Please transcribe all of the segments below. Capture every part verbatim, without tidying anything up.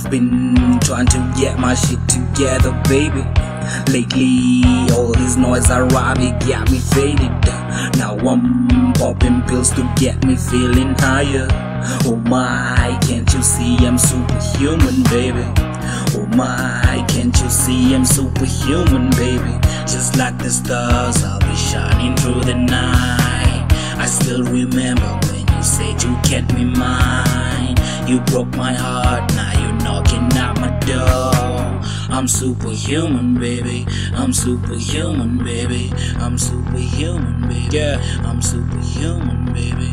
I've been trying to get my shit together, baby. Lately, all this noise around me got me faded. Now I'm popping pills to get me feeling higher. Oh my, can't you see I'm superhuman, baby? Oh my, can't you see I'm superhuman, baby? Just like the stars, I'll be shining through the night. I still remember when you said you kept me mine. You broke my heart, now you're knocking at my door. I'm superhuman, baby. I'm superhuman, baby. I'm superhuman, baby. Yeah, I'm superhuman, baby.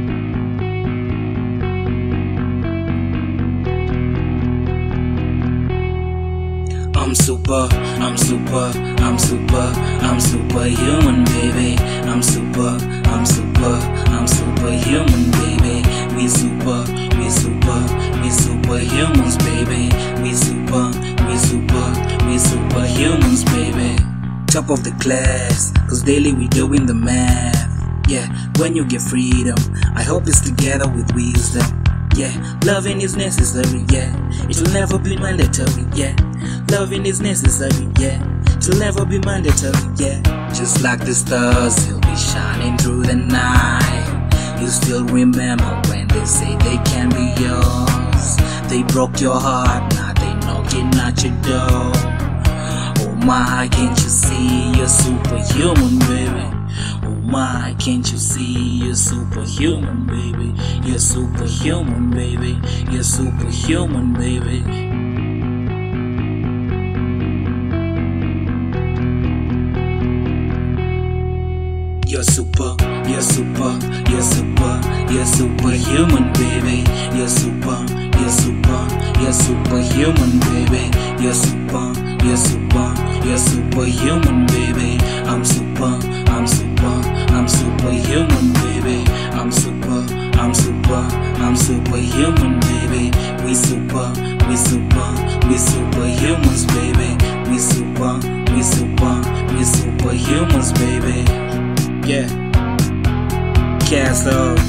I'm super, I'm super, I'm super, I'm superhuman, baby. I'm super, I'm super, I'm superhuman, baby. We super, we super, we superhumans, baby. We super, we super, we superhumans, baby. Top of the class, cause daily we doing the math. Yeah, when you get freedom, I hope it's together with wisdom. Yeah, loving is necessary, yeah. It will never be mandatory, yeah. Loving is necessary, yeah. It will never be mandatory, yeah. Just like the stars, you'll be shining through the night. You still remember when they say they can be yours. They broke your heart, now they knocking at your door. Oh my, can't you see you're superhuman, baby? Oh my, can't you see you're superhuman, baby? You're superhuman, baby. You're superhuman, baby. You're super, you're super, you're super, you're superhuman, baby. You're super, you're super, you're superhuman, baby. You're super, you're super, you're superhuman, baby. I'm super, I'm super, I'm superhuman, baby. I'm super, I'm super, I'm superhuman, baby. We super, we super, we superhumans, baby. We super, we super, we superhumans, baby. Yeah, Castle.